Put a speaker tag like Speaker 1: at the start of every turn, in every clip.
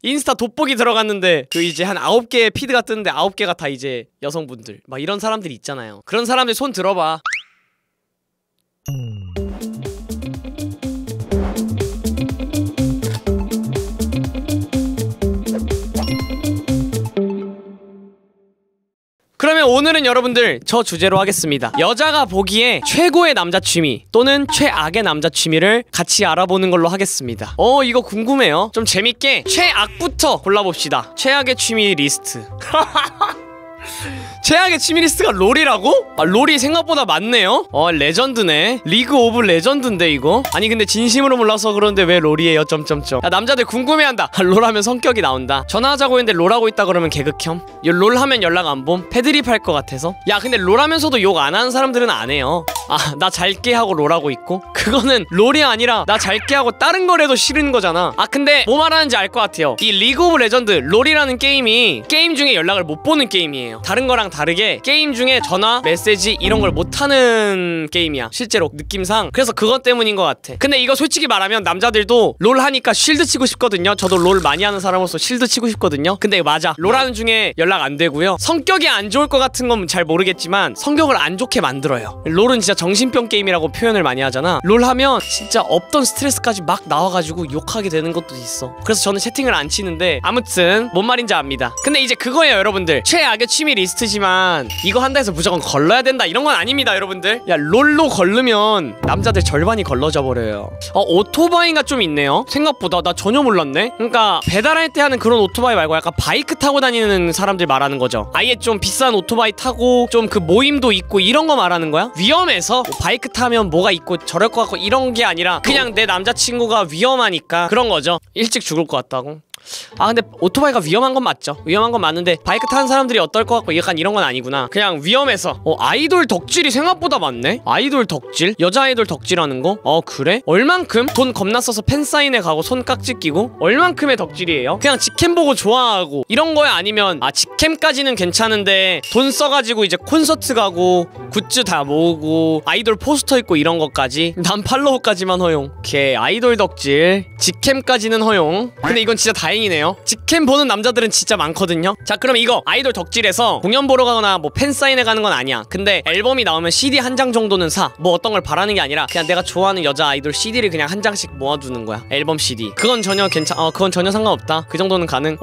Speaker 1: 인스타 돋보기 들어갔는데 그 이제 한 9개의 피드가 뜨는데 9개가 다 이제 여성분들 막 이런 사람들이 있잖아요. 그런 사람들 손 들어봐. 그러면 오늘은 여러분들 저 주제로 하겠습니다. 여자가 보기에 최고의 남자 취미 또는 최악의 남자 취미를 같이 알아보는 걸로 하겠습니다. 이거 궁금해요. 좀 재밌게 최악부터 골라봅시다. 최악의 취미 리스트. 최악의 취미 리스트가 롤이라고? 아, 롤이 생각보다 많네요? 레전드네. 리그 오브 레전드인데 이거? 아니 근데 진심으로 몰라서 그러는데 왜 롤이에요? 점점점. 야, 남자들 궁금해한다. 롤하면 성격이 나온다. 전화하자고 했는데 롤하고 있다 그러면 개극혐? 롤하면 연락 안 봄? 패드립 할 것 같아서? 야 근데 롤하면서도 욕 안 하는 사람들은 안 해요. 아, 나 잘게 하고 롤하고 있고? 그거는 롤이 아니라 나 잘게 하고 다른 거래도 싫은 거잖아. 아 근데 뭐 말하는지 알 것 같아요. 이 리그 오브 레전드 롤이라는 게임이 게임 중에 연락을 못 보는 게임이에요. 다른 거랑 다르게 게임 중에 전화, 메시지 이런 걸 못하는 게임이야. 실제로 느낌상. 그래서 그것 때문인 것 같아. 근데 이거 솔직히 말하면 남자들도 롤 하니까 쉴드 치고 싶거든요. 저도 롤 많이 하는 사람으로서 쉴드 치고 싶거든요. 근데 맞아. 롤하는 중에 연락 안 되고요. 성격이 안 좋을 것 같은 건 잘 모르겠지만 성격을 안 좋게 만들어요. 롤은 진짜 정신병 게임이라고 표현을 많이 하잖아. 롤 하면 진짜 없던 스트레스까지 막 나와가지고 욕하게 되는 것도 있어. 그래서 저는 채팅을 안 치는데 아무튼 뭔 말인지 압니다. 근데 이제 그거예요 여러분들. 최악의 취미 리스트지만 이거 한다 해서 무조건 걸러야 된다 이런 건 아닙니다 여러분들. 야 롤로 걸르면 남자들 절반이 걸러져 버려요. 오토바이가 좀 있네요. 생각보다 나 전혀 몰랐네. 그러니까 배달할 때 하는 그런 오토바이 말고 약간 바이크 타고 다니는 사람들 말하는 거죠. 아예 좀 비싼 오토바이 타고 좀 그 모임도 있고 이런 거 말하는 거야? 위험해서 뭐 바이크 타면 뭐가 있고 저럴 것 같고 이런 게 아니라 그냥 내 남자친구가 위험하니까 그런 거죠. 일찍 죽을 것 같다고? 아 근데 오토바이가 위험한 건 맞죠. 위험한 건 맞는데 바이크 타는 사람들이 어떨 것 같고 약간 이런 건 아니구나. 그냥 위험해서. 아이돌 덕질이 생각보다 많네? 아이돌 덕질? 여자 아이돌 덕질하는 거? 그래? 얼만큼? 돈 겁나 써서 팬사인회 가고 손깍지 끼고? 얼만큼의 덕질이에요? 그냥 직캠 보고 좋아하고 이런 거야? 아니면 직캠까지는 괜찮은데 돈 써가지고 이제 콘서트 가고 굿즈 다 모으고 아이돌 포스터 있고 이런 것까지? 난 팔로우까지만 허용. 오케이 아이돌 덕질 직캠까지는 허용. 근데 이건 진짜 다행이네요. 직캠 보는 남자들은 진짜 많거든요. 자 그럼 이거 아이돌 덕질에서 공연 보러 가거나 뭐 팬사인회 가는 건 아니야. 근데 앨범이 나오면 CD 한 장 정도는 사. 뭐 어떤 걸 바라는 게 아니라 그냥 내가 좋아하는 여자 아이돌 CD를 그냥 한 장씩 모아두는 거야. 앨범 CD. 그건 전혀 그건 전혀 상관없다. 그 정도는 가능.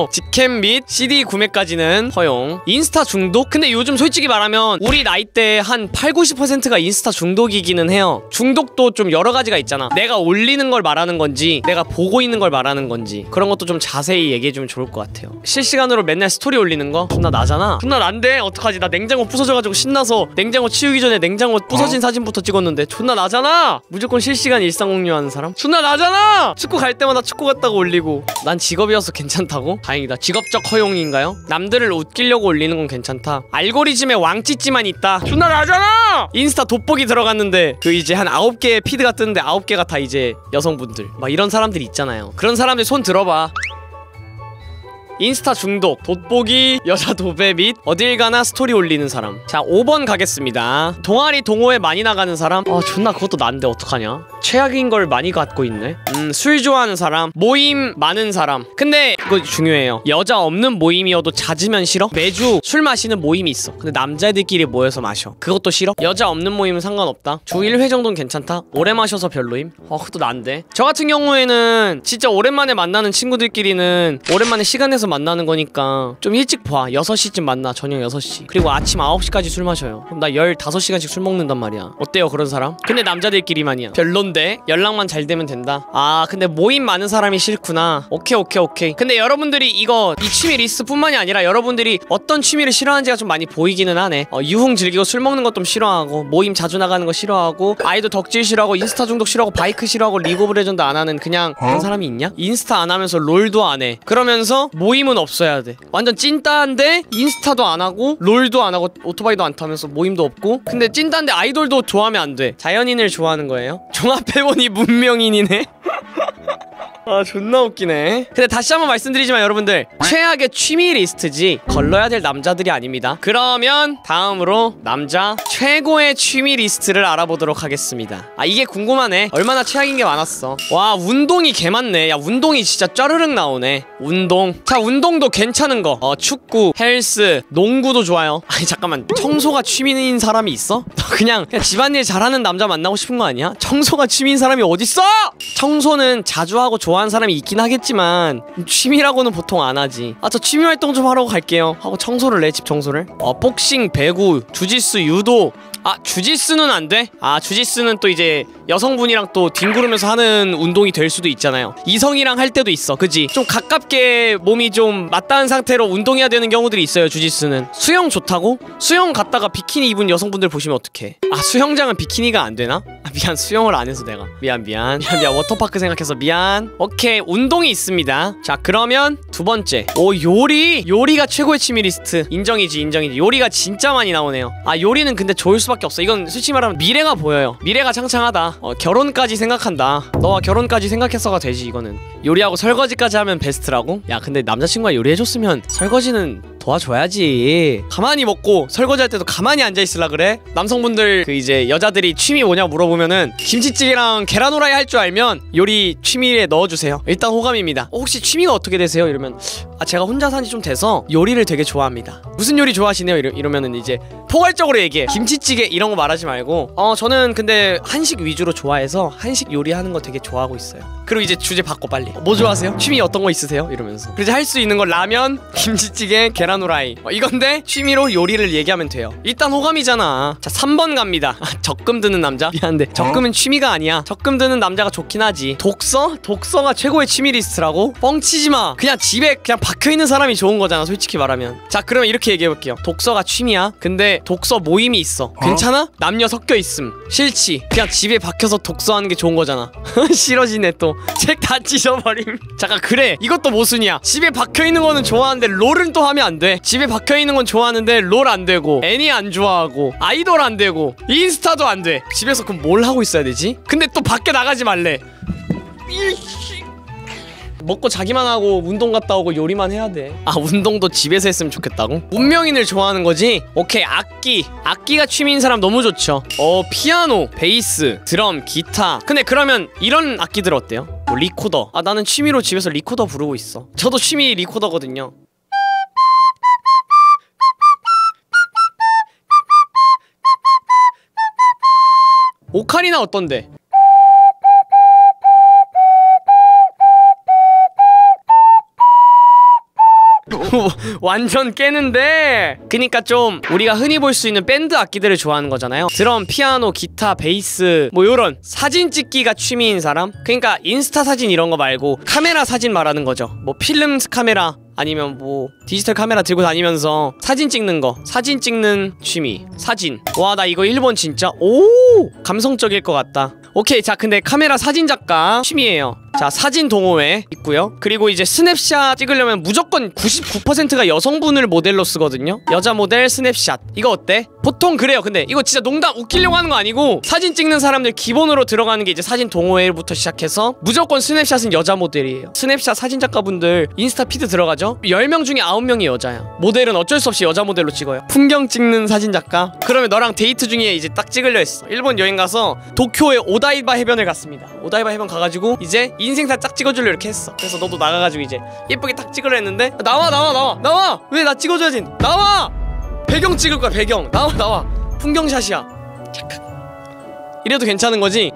Speaker 1: 직캠 및 CD 구매까지는 허용. 인스타 중독? 근데 요즘 솔직히 말하면 우리 나이대 한 80~90%가 인스타 중독이기는 해요. 중독도 좀 여러 가지가 있잖아. 내가 올리는 걸 말하는 건지 내가 보고 있는 걸 말하는 건지 그런 것도 좀 자세히 얘기해주면 좋을 것 같아요. 실시간으로 맨날 스토리 올리는 거? 존나 나잖아. 존나 난데 어떡하지? 나 냉장고 부서져가지고 신나서 냉장고 치우기 전에 냉장고 부서진 사진부터 찍었는데 존나 나잖아. 무조건 실시간 일상 공유하는 사람? 존나 나잖아. 축구 갈 때마다 축구 갔다고 올리고. 난 직업이어서 괜찮다고? 다행이다. 직업적 허용인가요? 남들을 웃기려고 올리는 건 괜찮다. 알고리즘에 왕찌찌만 있다. 존나 나잖아. 인스타 돋보기 들어갔는데 그 이제 한 9개의 피드가 뜨는데 9개가 다 이제 여성분들 막 이런 사람들이 있잖아요. 그런 사람들 손 들어봐. 인스타 중독, 돋보기, 여자 도배 및 어딜 가나 스토리 올리는 사람. 자 5번 가겠습니다. 동아리 동호회 많이 나가는 사람? 존나 그것도 난데 어떡하냐? 최악인 걸 많이 갖고 있네. 술 좋아하는 사람, 모임 많은 사람. 근데 이거 중요해요. 여자 없는 모임이어도 잦으면 싫어? 매주 술 마시는 모임이 있어. 근데 남자애들끼리 모여서 마셔. 그것도 싫어? 여자 없는 모임은 상관없다. 주 1회 정도는 괜찮다? 오래 마셔서 별로임? 그것도 난데. 저 같은 경우에는 진짜 오랜만에 만나는 친구들끼리는 오랜만에 시간 내서 만나는 거니까 좀 일찍 봐. 6시쯤 만나. 저녁 6시. 그리고 아침 9시까지 술 마셔요. 그럼 나 15시간씩 술 먹는단 말이야. 어때요 그런 사람? 근데 남자들끼리만이야. 별론데? 연락만 잘 되면 된다. 근데 모임 많은 사람이 싫구나. 오케이. 근데 여러분들이 이 취미 리스트 뿐만이 아니라 여러분들이 어떤 취미를 싫어하는지가 좀 많이 보이기는 하네. 유흥 즐기고 술 먹는 것 좀 싫어하고 모임 자주 나가는 거 싫어하고 아이돌 덕질 싫어하고 인스타 중독 싫어하고 바이크 싫어하고 리그 오브 레전드 안 하는 그냥 그런 사람이 있냐? 인스타 안 하면서 롤도 안 해. 그러면서 모임은 없어야 돼. 완전 찐따인데 인스타도 안 하고 롤도 안 하고 오토바이도 안 타면서 모임도 없고. 근데 찐따인데 아이돌도 좋아하면 안 돼. 자연인을 좋아하는 거예요? 종합해보니 문명인이네? 아 존나 웃기네. 근데 다시 한번 말씀드리지만 여러분들 최악의 취미 리스트지 걸러야 될 남자들이 아닙니다. 그러면 다음으로 남자 최고의 취미 리스트를 알아보도록 하겠습니다. 아 이게 궁금하네. 얼마나 최악인 게 많았어. 와 운동이 개 많네. 야 운동이 진짜 쩌르륵 나오네. 운동. 자 운동도 괜찮은 거 축구, 헬스, 농구도 좋아요. 아니 잠깐만 청소가 취미인 사람이 있어? 너 그냥 집안일 잘하는 남자 만나고 싶은 거 아니야? 청소가 취미인 사람이 어딨어? 청소는 자주 하고 좋아하는 사람이 있긴 하겠지만 취미라고는 보통 안 하지. 아 저 취미 활동 좀 하러 갈게요 하고 청소를 해. 집 청소를. 복싱, 배구, 주짓수, 유도. 아 주짓수는 안 돼? 아 주짓수는 또 이제 여성분이랑 또 뒹구르면서 하는 운동이 될 수도 있잖아요. 이성이랑 할 때도 있어. 그지? 좀 가깝게 몸이 좀 맞닿은 상태로 운동해야 되는 경우들이 있어요. 주짓수는. 수영 좋다고? 수영 갔다가 비키니 입은 여성분들 보시면 어떡해. 아 수영장은 비키니가 안 되나? 아 미안 수영을 안 해서 내가 미안 워터파크 생각해서 미안. 오케이 운동이 있습니다. 자 그러면 두 번째 요리가 최고의 취미 리스트. 인정이지. 요리가 진짜 많이 나오네요. 아 요리는 근데 좋을 수밖에 없어. 이건 솔직히 말하면 미래가 보여요. 미래가 창창하다. 결혼까지 생각한다. 너와 결혼까지 생각해서가 되지. 이거는 요리하고 설거지까지 하면 베스트라고? 야 근데 남자친구가 요리해줬으면 설거지는 도와줘야지. 가만히 먹고 설거지할 때도 가만히 앉아있으려 그래? 남성분들 그 이제 여자들이 취미 뭐냐 물어보면은 김치찌개랑 계란 후라이 할 줄 알면 요리 취미에 넣어주세요. 일단 호감입니다. 혹시 취미가 어떻게 되세요? 이러면 아 제가 혼자 산지 좀 돼서 요리를 되게 좋아합니다. 무슨 요리 좋아하시네요? 이러면은 이제 포괄적으로 얘기해. 김치찌개 이런 거 말하지 말고 저는 근데 한식 위주로 좋아해서 한식 요리하는 거 되게 좋아하고 있어요. 그리고 이제 주제 바꿔 빨리. 뭐 좋아하세요? 취미 어떤 거 있으세요? 이러면서. 그래서 할 수 있는 거 라면, 김치찌개, 계란 후라이 이건데 취미로 요리를 얘기하면 돼요. 일단 호감이잖아. 자 3번 갑니다. 적금 드는 남자? 미안한데 적금은 취미가 아니야. 적금 드는 남자가 좋긴 하지. 독서가 최고의 취미 리스트라고? 뻥치지마. 그냥 집에 그냥 박혀있는 사람이 좋은 거잖아 솔직히 말하면. 자 그러면 이렇게 얘기해볼게요. 독서가 취미야. 근데 독서 모임이 있어. 괜찮아? 남녀 섞여있음. 싫지? 그냥 집에 박혀서 독서하는 게 좋은 거잖아. 싫어지네 또. 책 다 찢어버림. 잠깐 그래 이것도 모순이야. 집에 박혀있는 거는 좋아하는데 롤은 또 하면 안 돼. 집에 박혀있는 건 좋아하는데 롤 안 되고 애니 안 좋아하고 아이돌 안 되고 인스타도 안 돼. 집에서 그럼 뭘 하고 있어야 되지? 근데 또 밖에 나가지 말래. 먹고 자기만 하고 운동 갔다 오고 요리만 해야 돼. 아 운동도 집에서 했으면 좋겠다고? 문명인을 좋아하는 거지? 오케이 악기가 취미인 사람 너무 좋죠. 피아노, 베이스, 드럼, 기타. 근데 그러면 이런 악기들 어때요? 뭐 리코더. 아 나는 취미로 집에서 리코더 부르고 있어. 저도 취미 리코더거든요. 오카리나 어떤데? 완전 깨는데. 그니까 좀 우리가 흔히 볼 수 있는 밴드 악기들을 좋아하는 거잖아요. 드럼, 피아노, 기타, 베이스 뭐 요런. 사진 찍기가 취미인 사람? 그니까 인스타 사진 이런 거 말고 카메라 사진 말하는 거죠. 뭐 필름 카메라 아니면 뭐 디지털 카메라 들고 다니면서 사진 찍는 거. 사진 찍는 취미. 사진. 와 나 이거 1번 진짜 감성적일 것 같다. 오케이 자 근데 카메라 사진작가 취미예요. 자 사진 동호회 있고요. 그리고 이제 스냅샷 찍으려면 무조건 99%가 여성분을 모델로 쓰거든요. 여자 모델 스냅샷. 이거 어때? 보통 그래요. 근데 이거 진짜 농담 웃기려고 하는 거 아니고 사진 찍는 사람들 기본으로 들어가는 게 이제 사진 동호회부터 시작해서 무조건 스냅샷은 여자 모델이에요. 스냅샷 사진작가분들 인스타 피드 들어가죠? 10명 중에 9명이 여자야. 모델은 어쩔 수 없이 여자 모델로 찍어요. 풍경 찍는 사진작가. 그러면 너랑 데이트 중에 이제 딱 찍으려 했어. 일본 여행 가서 도쿄의 오다이바 해변을 갔습니다. 오다이바 해변 가가지고 이제 인생사 딱 찍어주려 이렇게 했어. 그래서 너도 나가가지고 이제 예쁘게 딱 찍으려 했는데 나와 왜 나 찍어줘야지. 나와 배경 찍을 거야. 배경 나와 풍경샷이야. 잠깐 이래도 괜찮은 거지?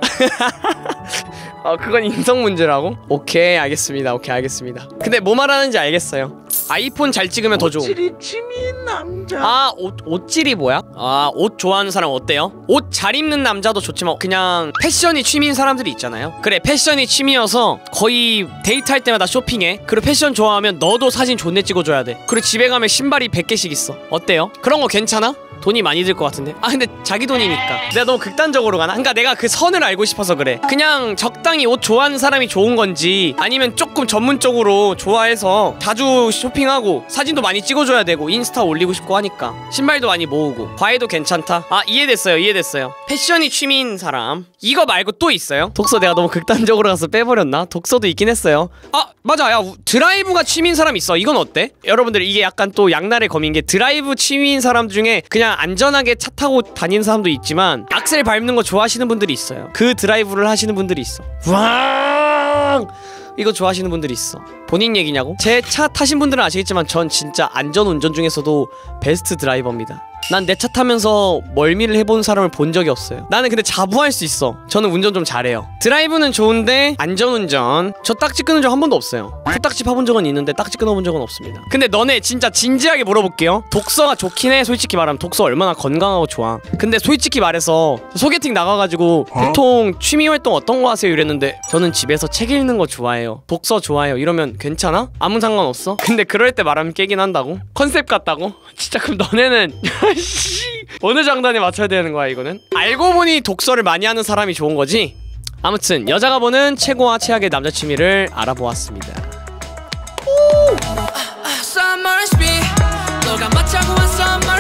Speaker 1: 그건 인성 문제라고? 오케이 알겠습니다. 근데 뭐 말하는지 알겠어요. 아이폰 잘 찍으면 더 좋음.
Speaker 2: 옷질이 취미인 남자.
Speaker 1: 옷질이 뭐야? 옷 좋아하는 사람 어때요? 옷 잘 입는 남자도 좋지만 그냥 패션이 취미인 사람들이 있잖아요. 그래 패션이 취미여서 거의 데이트할 때마다 쇼핑해. 그리고 패션 좋아하면 너도 사진 존내 찍어줘야 돼. 그리고 집에 가면 신발이 100개씩 있어. 어때요? 그런 거 괜찮아? 돈이 많이 들 것 같은데? 근데 자기 돈이니까. 내가 너무 극단적으로 가나? 그러니까 내가 그 선을 알고 싶어서 그래. 그냥 적당히 옷 좋아하는 사람이 좋은 건지 아니면 조금 전문적으로 좋아해서 자주 쇼핑하고 사진도 많이 찍어줘야 되고 인스타 올리고 싶고 하니까. 신발도 많이 모으고 과외도 괜찮다. 아, 이해됐어요. 패션이 취미인 사람. 이거 말고 또 있어요? 독서 내가 너무 극단적으로 가서 빼버렸나? 독서도 있긴 했어요. 아, 맞아. 야, 드라이브가 취미인 사람 있어. 이건 어때? 여러분들, 이게 약간 또 양날의 검인 게, 드라이브 취미인 사람 중에 그냥 안전하게 차 타고 다니는 사람도 있지만 악셀 밟는 거 좋아하시는 분들이 있어요. 그 드라이브를 하시는 분들이 있어. 왕! 이거 좋아하시는 분들이 있어. 본인 얘기냐고? 제 차 타신 분들은 아시겠지만 전 진짜 안전운전 중에서도 베스트 드라이버입니다. 난 내 차 타면서 멀미를 해본 사람을 본 적이 없어요. 나는 근데 자부할 수 있어. 저는 운전 좀 잘해요. 드라이브는 좋은데 안전운전, 저 딱지 끊은 적 한 번도 없어요. 후딱지 파본 적은 있는데 딱지 끊어본 적은 없습니다. 근데 너네 진짜 진지하게 물어볼게요. 독서가 좋긴 해. 솔직히 말하면 독서 얼마나 건강하고 좋아. 근데 솔직히 말해서 소개팅 나가가지고 보통 취미활동 어떤 거 하세요? 이랬는데 저는 집에서 책 읽는 거 좋아해요, 독서 좋아해요 이러면 괜찮아? 아무 상관없어? 근데 그럴 때 말하면 깨긴 한다고? 컨셉 같다고? 진짜 그럼 너네는 어느 장단에 맞춰야 되는 거야 이거는? 알고 보니 독서를 많이 하는 사람이 좋은 거지? 아무튼 여자가 보는 최고와 최악의 남자 취미를 알아보았습니다.
Speaker 3: Summer speed 너가 맞춰고 한 summer